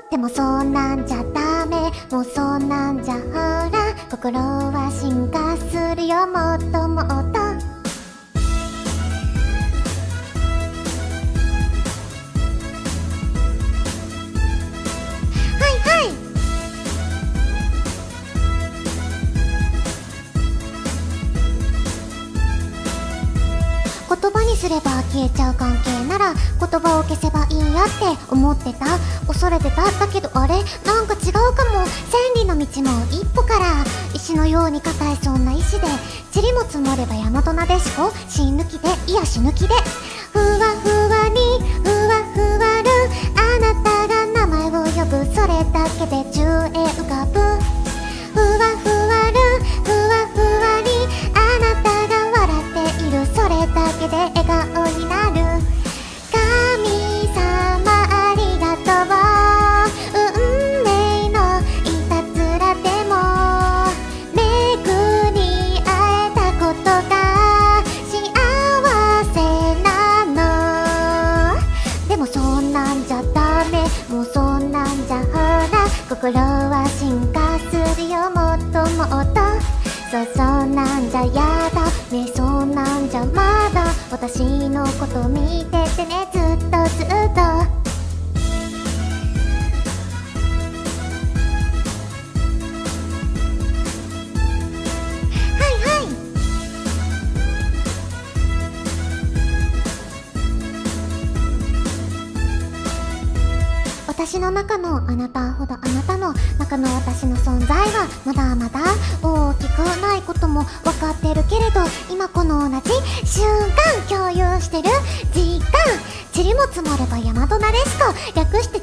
でもそんなんじゃダメ、もうそんなんじゃほら心は進化するよ、もっともっと。言葉にすれば消えちゃう関係なら言葉を消せばいいやって思ってた、恐れてた。だけどあれなんか違うかも。千里の道も一歩から、石のように硬いそんな石で塵も積もれば山となでしこ、死ぬ気でいや死ぬ気でふわふわにふわふわる、あなたが名前を呼ぶ、それだけで宙へ浮かぶ。ふわふわるふわふわり、あなたが笑っている、それだけで笑顔になる。神様ありがとう、運命のいたずらでも巡り会えたことが幸せなの。でもそんなんじゃダメ、もうそんなんじゃほら心は進化するよ、もっともっと。そう、そんなんじゃやだね、そんなんじゃまだ私のこと見ててね、ずっとずっと。私の中のあなたほどあなたの中の私の存在はまだまだ大きくないことも分かってるけれど、今この同じ瞬間共有してる時間、塵も積もれば山となでしこ、略して